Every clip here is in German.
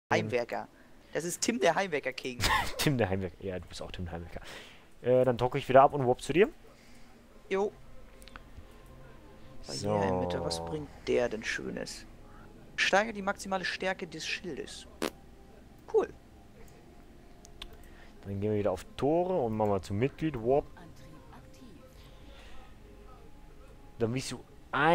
Heimwerker. Das ist Tim der Heimwerker King. Tim der Heimwerker. Ja, du bist auch Tim der Heimwerker. Dann drucke ich wieder ab und warp zu dir. Jo. So. Barriere in Mitte, was bringt der denn Schönes? Steigert die maximale Stärke des Schildes. Cool. Dann gehen wir wieder auf Tore und machen mal zum Mitglied. Warp. Dann bist du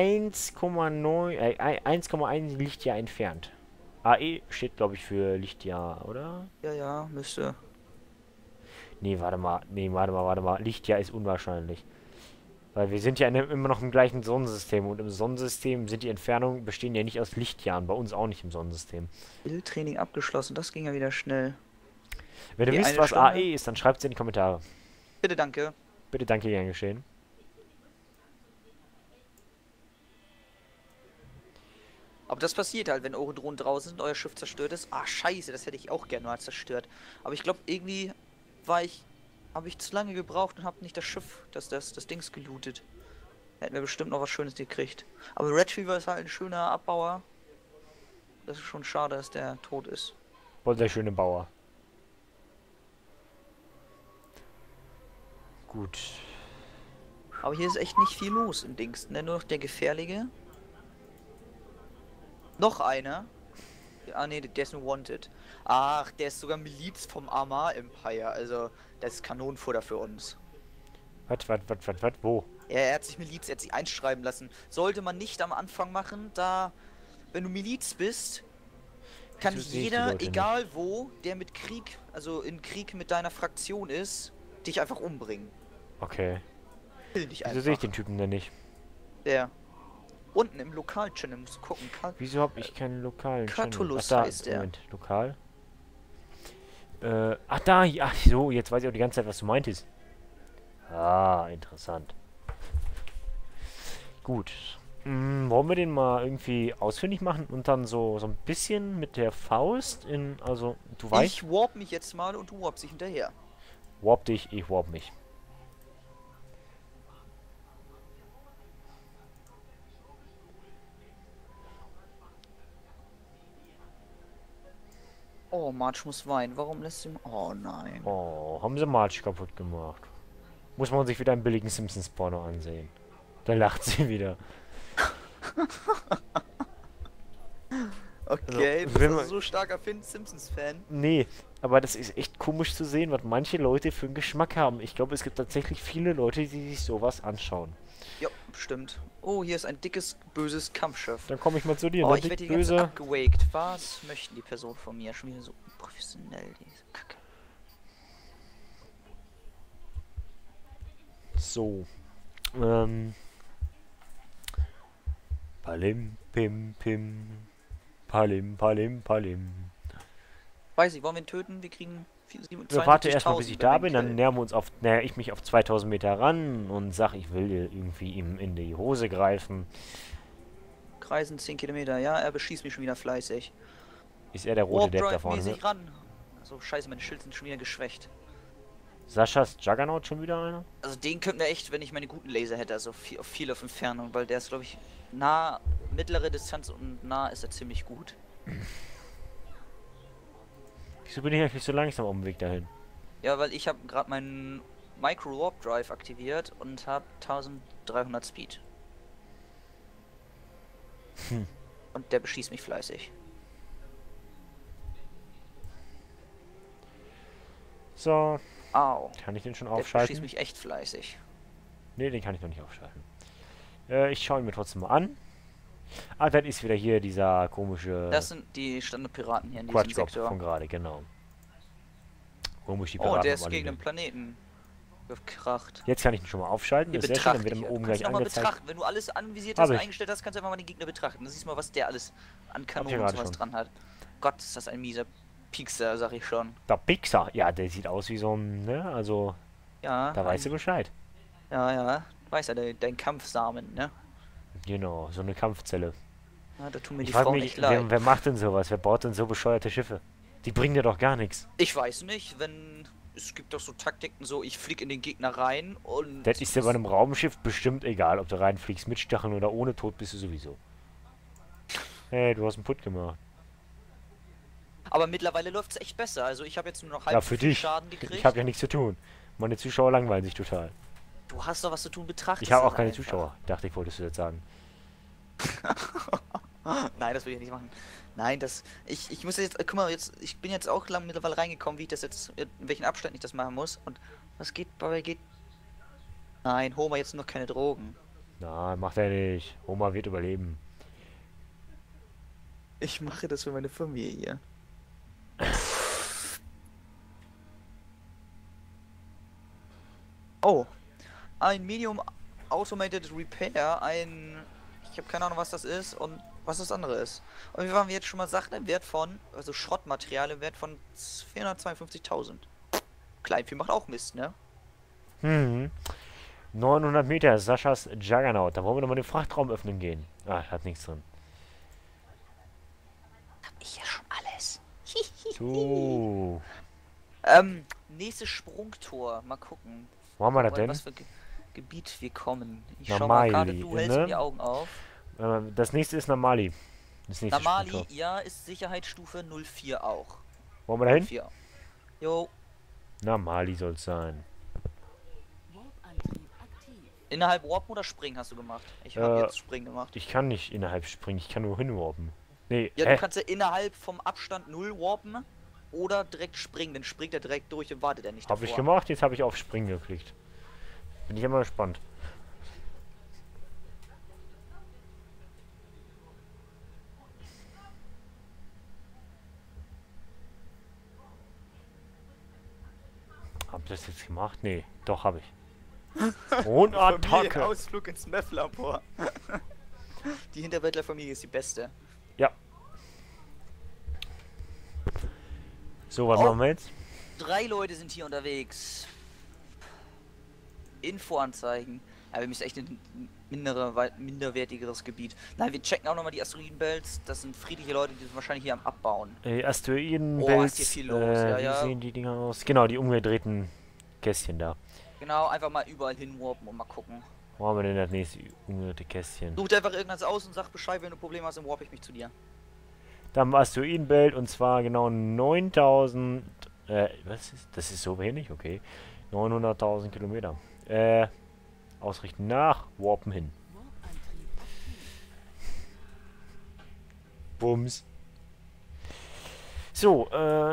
1,1 Lichtjahr entfernt. AE steht, glaube ich, für Lichtjahr, oder? Ja, ja, müsste. Nee, warte mal. Nee, warte mal. Lichtjahr ist unwahrscheinlich. Weil wir sind ja immer noch im gleichen Sonnensystem. Und im Sonnensystem sind die Entfernungen bestehen ja nicht aus Lichtjahren. Bei uns auch nicht im Sonnensystem. Bildtraining abgeschlossen, das ging ja wieder schnell. Wenn ihr wisst, was AE ist, dann schreibt es in die Kommentare. Bitte, danke. Bitte, danke, gern geschehen. Aber das passiert halt, wenn eure Drohnen draußen sind, euer Schiff zerstört ist. Ah, scheiße, das hätte ich auch gerne mal zerstört. Aber ich glaube, irgendwie habe ich zu lange gebraucht und habe nicht das Schiff, das Dings gelootet. Hätten wir bestimmt noch was Schönes gekriegt. Aber Retriever ist halt ein schöner Abbauer. Das ist schon schade, dass der tot ist. Voll der schöne Bauer. Gut. Aber hier ist echt nicht viel los im Dings, ne? Nur noch der Gefährliche. Noch einer. Ah ne, der ist nur Wanted. Ach, der ist sogar Miliz vom Amar Empire. Also, das ist Kanonenfutter für uns. Was, wo? Er hat sich Miliz, er hat sich einschreiben lassen. Sollte man nicht am Anfang machen, da, wenn du Miliz bist, kann jeder, egal wo, der mit Krieg, also in Krieg mit deiner Fraktion ist, dich einfach umbringen. Okay. Will dich einfach. Wieso sehe ich den Typen denn nicht? Der. Unten im Lokal-Channel musst du gucken. Wieso habe ich keinen lokalen Catullus Channel? heißt der. Moment, lokal. Ach da, ach so, jetzt weiß ich auch die ganze Zeit, was du meintest. Ah, interessant. Gut. Wollen wir den mal irgendwie ausfindig machen und dann so ein bisschen mit der Faust in, also, du weißt... Ich warp mich jetzt mal und du warpst dich hinterher. Warp dich, ich warp mich. Oh, Marge muss weinen. Warum lässt sie... Oh nein. Oh, haben sie Marge kaputt gemacht. Muss man sich wieder einen billigen Simpsons-Porno ansehen. Da lacht sie wieder. Okay, also, bist du so starker Simpsons-Fan? Nee, aber das ist echt komisch zu sehen, was manche Leute für einen Geschmack haben. Ich glaube, es gibt tatsächlich viele Leute, die sich sowas anschauen. Ja, bestimmt. Oh, hier ist ein dickes, böses Kampfschiff. Dann komme ich mal zu dir. Oh, Ne? ich werde die ganze abgewaked. Was möchten die Personen von mir? Schon wieder so professionell, diese Kacke. So. Palim, pim, pim. Palim, palim, palim. Weiß ich, wollen wir ihn töten? Wir kriegen... Wir warten erstmal, bis ich da bin, dann näher ich mich auf 2000 Meter ran und sag, ich will irgendwie ihm in die Hose greifen. Kreisen 10 Kilometer, ja, er beschießt mich schon wieder fleißig. Ist er der rote Depp da vorne? Ne? Ran. Also scheiße, meine Schild sind schon wieder geschwächt. Saschas Juggernaut schon wieder einer? Also den könnten wir echt, wenn ich meine guten Laser hätte, also viel auf Entfernung, weil der ist, glaube ich, nah, mittlere Distanz und nah ist er ziemlich gut. Wieso bin ich eigentlich so langsam auf dem Weg dahin? Ja, weil ich habe gerade meinen Micro Warp Drive aktiviert und habe 1300 Speed. Und der beschießt mich fleißig. So. Au. Kann ich den schon Der aufschalten? beschießt mich echt fleißig. Ne, den kann ich noch nicht aufschalten. Ich schaue ihn mir trotzdem mal an. Ah, dann ist wieder hier dieser komische... Das sind die Standardpiraten hier in diesem Sektor. von gerade, genau. Komisch, die Piraten. Oh, der ist gegen den Planeten gekracht. Jetzt kann ich ihn schon mal aufschalten. Hier das ist sehr schön, dann wird ihn. oben Du gleich kannst mal angezeigt. betrachten. Wenn du alles anvisiert hast und eingestellt hast, kannst du einfach mal den Gegner betrachten. Dann siehst du mal, was der alles an Kanonen und sowas dran hat. Gott, ist das ein mieser Piekser, sag ich schon. Der Pixar, ja, der sieht aus wie so ein, ne, also... Ja. Da weißt du Bescheid. Ja, ja. Weiß ja, dein Kampfsamen, ne? Genau, so eine Kampfzelle. Ja, da tun mir die frage Frauen mich, nicht leid. wer macht denn sowas? Wer baut denn so bescheuerte Schiffe? Die bringen dir doch gar nichts. Ich weiß nicht, wenn... Es gibt doch so Taktiken, so ich flieg in den Gegner rein und... Das ist ja bei einem Raumschiff bestimmt egal, ob du reinfliegst mit Stacheln oder ohne, tot bist du sowieso. Hey, du hast einen Put gemacht. Aber mittlerweile läuft es echt besser. Also ich habe jetzt nur noch Ja, halb so für viel dich. Schaden Ich gekriegt. habe ja nichts zu tun. Meine Zuschauer langweilen sich total. Du hast doch was zu tun, Ich betrachtest habe es auch keine einfach. Zuschauer. Dachte ich, wolltest du jetzt sagen. Nein, das will ich nicht machen. Nein, das. Ich muss jetzt. Guck mal, jetzt. Ich bin jetzt auch lang mittlerweile reingekommen, wie ich das jetzt. In welchen Abstand ich das machen muss. Und was geht dabei geht. Nein, Homer jetzt noch keine Drogen. Na, macht er nicht. Oma wird überleben. Ich mache das für meine Familie. Oh, ein Medium Automated Repair, ein. Ich habe keine Ahnung, was das ist und was das andere ist. Und wir waren jetzt schon mal Sachen im Wert von, also Schrottmaterial im Wert von 452.000. Kleinvieh macht auch Mist, ne? Hm. 900 Meter, Saschas Juggernaut. Da wollen wir nochmal den Frachtraum öffnen gehen. Ah, hat nichts drin. Hab ich ja schon alles. So. Nächstes Sprungtor. Mal gucken. Wo haben wir das Gucken, in denn? was für Gebiet wir kommen. Ich Na schau mal gerade, Mali, du hältst mir ne? die Augen auf. Das nächste ist Namali. Das nächste Namali, Sprungtor. ja, ist Sicherheitsstufe 04 auch. Wollen wir da hin? 04. Jo, Namali soll es sein. Warp-Antrieb aktiv. innerhalb Warpen oder Springen hast du gemacht? Ich habe Äh, jetzt Springen gemacht. Ich kann nicht innerhalb springen, ich kann nur hinwarpen. Nee, Ja, du hä? kannst ja innerhalb vom Abstand 0 warpen oder direkt springen. Dann springt er direkt durch und wartet er nicht Hab ich davor. gemacht, jetzt habe ich auf Springen geklickt. Bin ich immer gespannt. Hab ich das jetzt gemacht? Nee, doch habe ich. Und Attacke! Ausflug ins Meth-Labor. Die Hinterwäldlerfamilie ist die beste. Ja. So, was Oh. machen wir jetzt? 3 Leute sind hier unterwegs. Infoanzeigen. Ja, wir müssen echt in ein minderwertigeres Gebiet. Nein, wir checken auch nochmal die Asteroidenbelts. Das sind friedliche Leute, die sind wahrscheinlich hier am Abbauen. Oh, Asteroidenbelts, ist hier viel los, ja, wie ja. sehen die Dinger aus? Genau, die umgedrehten Kästchen da. Genau, einfach mal überall hinwarpen und mal gucken. Wo haben wir denn das nächste umgedrehte Kästchen? Such dir einfach irgendwas aus und sag Bescheid, wenn du Probleme hast, dann warp ich mich zu dir. Da haben wir Asteroidenbelt und zwar genau 9000. Was ist? Das ist so wenig? Okay. 900.000 Kilometer. Ausrichten nach, warpen hin. Warp-Antrieb aktiv. Bums. So,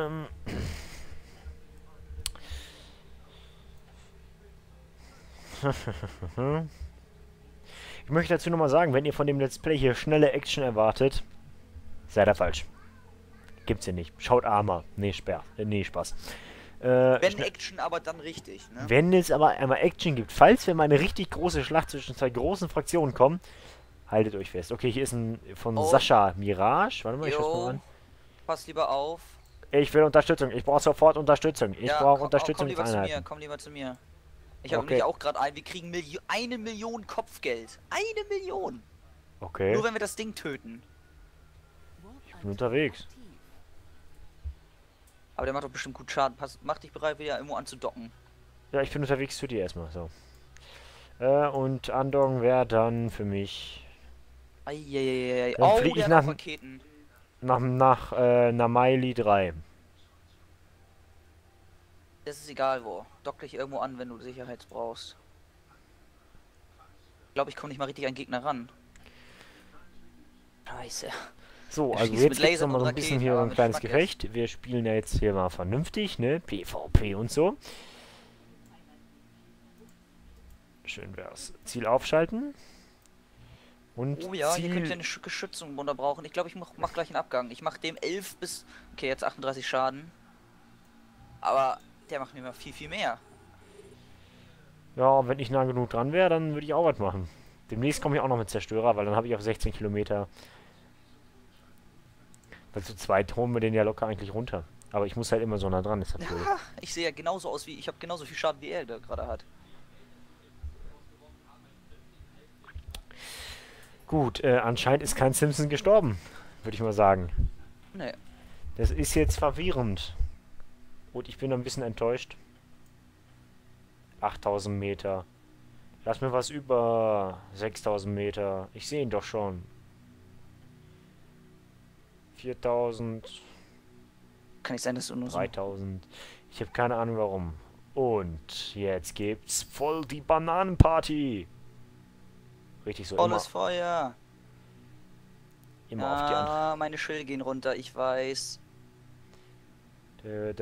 ich möchte dazu nochmal sagen, wenn ihr von dem Let's Play hier schnelle Action erwartet, seid ihr falsch. Gibt's hier nicht. Schaut Arma. Nee, nee, Spaß. Wenn Action, aber dann richtig, ne? Wenn es aber einmal Action gibt, falls wir mal eine richtig große Schlacht zwischen zwei großen Fraktionen kommen, haltet euch fest. Okay, hier ist ein von Oh. Sascha Mirage. Warte mal, ich schaue mal Jo, an. pass lieber auf. Ich will Unterstützung. Ich brauche sofort Unterstützung. Ich Ja, brauche Unterstützung komm lieber für zu mir, Einheiten. komm lieber zu mir. Ich habe Okay. nämlich auch gerade wir kriegen 1 Million Kopfgeld. 1 Million! Okay, Nur wenn wir das Ding töten. ich bin unterwegs. Aktiv. Aber der macht doch bestimmt gut Schaden. Mach dich bereit, wieder irgendwo anzudocken. Ja, ich bin unterwegs zu dir erstmal. So. Und Andong wäre dann für mich Eieieiei. Dann Oh, flieg der ich hat auch nach- Raketen. nach Namaili 3. Das ist egal wo. Dock dich irgendwo an, wenn du Sicherheit brauchst. Ich glaube, ich komme nicht mal richtig an Gegner ran. Scheiße. So, Er also schießt jetzt mit gibt es Lasern nochmal so und ein bisschen Raketen, hier aber ein mit kleines Schmackes. Gefecht. Wir spielen ja jetzt hier mal vernünftig, ne? PvP und so. Schön wär's. Ziel aufschalten. Und Oh ja, hier Ziel... könnte ich eine Geschützung brauchen. Ich glaube, ich mach gleich einen Abgang. Ich mach dem 11 bis... Okay, jetzt 38 Schaden. Aber der macht mir mal viel, viel mehr. Ja, wenn ich nah genug dran wäre, dann würde ich auch was machen. Demnächst komme ich auch noch mit Zerstörer, weil dann habe ich auf 16 Kilometer. Weil zu zweit holen wir den ja locker eigentlich runter. Aber ich muss halt immer so nah dran, ist das blöd. Ha, ich sehe ja genauso aus wie... Ich habe genauso viel Schaden wie er da gerade hat. Gut, anscheinend ist kein Simpson gestorben, würde ich mal sagen. Nee. Das ist jetzt verwirrend. Und ich bin ein bisschen enttäuscht. 8000 Meter. Lass mir was über 6000 Meter. Ich sehe ihn doch schon. 4000. kann nicht sein, dass du nur so... 3000. Ich habe keine Ahnung warum. Und jetzt gibt's voll die Bananenparty. Richtig so, Volles Feuer. immer auf die andere. Ja, meine Schilde gehen runter, ich weiß. Dann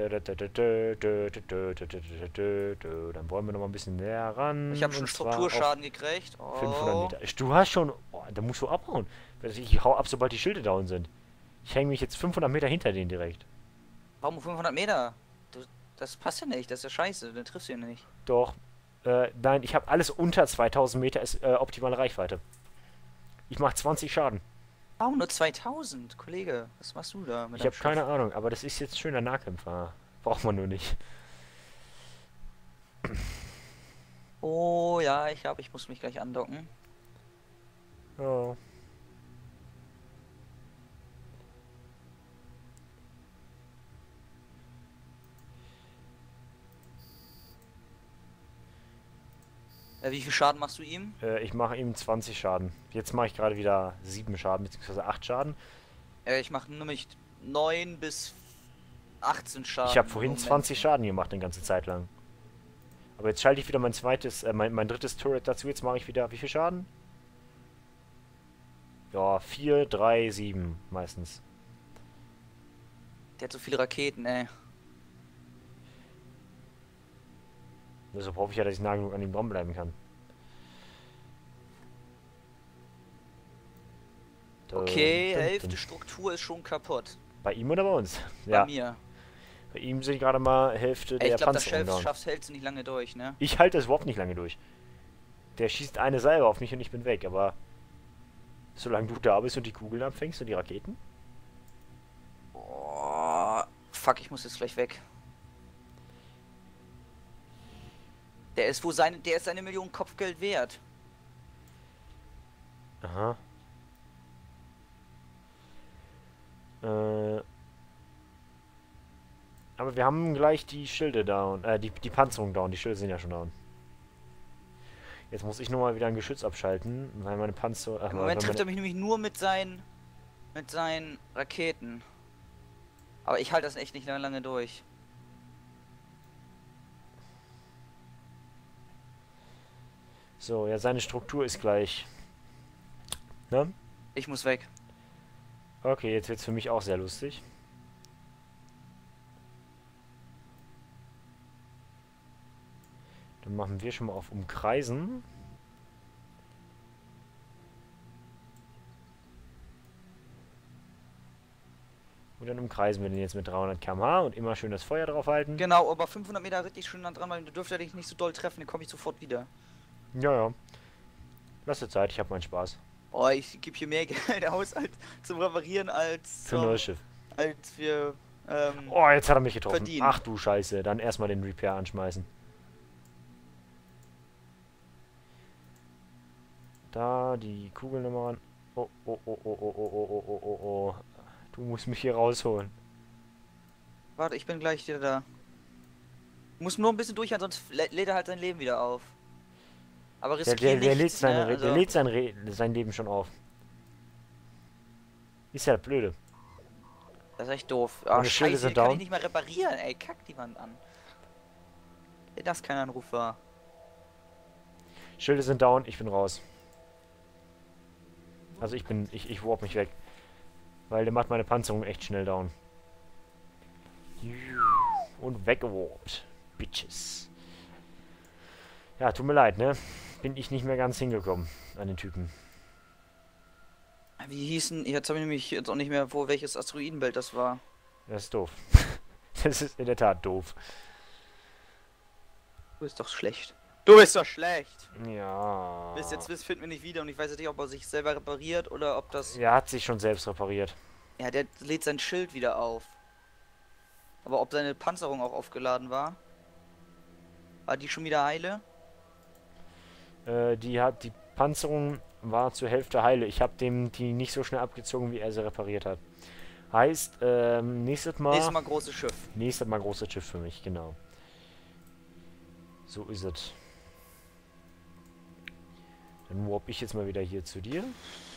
wollen wir noch mal ein bisschen näher ran. Ich habe schon und zwar Strukturschaden gekriegt. auf 500 Oh. Meter. Du hast schon... Oh, da musst du abhauen. Ich hau ab, sobald die Schilde down sind. Ich hänge mich jetzt 500 Meter hinter denen direkt. Warum 500 Meter? Das passt ja nicht, das ist ja scheiße, dann triffst du ihn nicht. Doch. Nein, ich habe alles unter 2000 Meter ist optimale Reichweite. Ich mache 20 Schaden. Warum nur 2000? Kollege, was machst du da mit Ich deinem habe keine Ahnung, aber das ist jetzt schöner Nahkämpfer. Braucht man nur nicht. Oh ja, ich glaube, ich muss mich gleich andocken. Oh. Wie viel Schaden machst du ihm? Ich mache ihm 20 Schaden. Jetzt mache ich gerade wieder 7 Schaden, beziehungsweise 8 Schaden. Ich mache nämlich 9 bis 18 Schaden. Ich habe im vorhin Moment. 20 Schaden gemacht, eine ganze Zeit lang. Aber jetzt schalte ich wieder mein mein drittes Turret dazu. Jetzt mache ich wieder, wie viel Schaden? Ja, 4, 3, 7 meistens. Der hat so viele Raketen, ey. Deshalb hoffe ich ja, dass ich nah genug an ihm dranbleiben kann. Okay, Hälfte Struktur ist schon kaputt. Bei ihm oder bei uns? Bei Ja, mir. bei ihm sind gerade mal Hälfte Ey, der ich glaube, das Panzerung down. hältst du nicht lange durch, ne? Ich halte das überhaupt nicht lange durch. Der schießt eine Salve auf mich und ich bin weg, aber solange du da bist und die Kugeln abfängst und die Raketen? Oh, fuck, ich muss jetzt gleich weg. Der ist seine Million Kopfgeld wert. Aha. Aber wir haben gleich die Schilde down, die Panzerung down, die Schilde sind ja schon down. Jetzt muss ich nochmal wieder ein Geschütz abschalten, weil meine Panzer... Im Moment trifft er mich nämlich nur mit seinen Raketen. Aber ich halte das echt nicht lange durch. So, ja, seine Struktur ist gleich. Ne? Ich muss weg. Okay, jetzt wird's für mich auch sehr lustig. Dann machen wir schon mal auf Umkreisen. Und dann umkreisen wir den jetzt mit 300 km/h und immer schön das Feuer drauf halten. Genau, aber 500 Meter richtig schön dran, weil du dürfte dich nicht so doll treffen, dann komme ich sofort wieder. Ja, ja. Lass dir Zeit, ich habe meinen Spaß. Oh, ich gebe hier mehr Geld aus zum Reparieren Für ein neues Schiff. als wir Oh, jetzt hat er mich getroffen. verdienen. Ach du Scheiße, dann erstmal den Repair anschmeißen. Da, die Kugeln nochmal ran. Oh, oh, oh, oh, oh, oh, oh, oh, oh, oh, oh. Du musst mich hier rausholen. Warte, ich bin gleich wieder da. Du musst nur ein bisschen durchhalten, sonst lädt er halt sein Leben wieder auf. Aber riskier Der lädt, nichts, ne? der lädt sein Leben schon auf. Ist ja blöde. Das ist echt doof. Meine Ah, Schilde scheiße, sind kann down. ich nicht mehr reparieren, ey. Kack die Wand an. Wenn das kein Anruf war. Schilde sind down, ich bin raus. Also ich warp mich weg. Weil der macht meine Panzerung echt schnell down. Und weggewarpt. Bitches. Ja, tut mir leid, ne? Bin ich nicht mehr ganz hingekommen an den Typen. Wie hießen, jetzt habe ich nämlich jetzt auch nicht mehr, welches Asteroidenbelt das war. Das ist doof. Das ist in der Tat doof. Du bist doch schlecht. Du bist doch schlecht! Ja. Bis jetzt finden wir nicht wieder und ich weiß jetzt nicht, ob er sich selber repariert oder ob das... Er hat sich schon selbst repariert. Ja, der lädt sein Schild wieder auf. Aber ob seine Panzerung auch aufgeladen war? War die schon wieder heile? Die Panzerung war zur Hälfte heile. Ich habe dem die nicht so schnell abgezogen, wie er sie repariert hat. Heißt, nächstes Mal großes Schiff. nächstes Mal großes Schiff für mich, genau. So ist es. Dann warp ich jetzt mal wieder hier zu dir.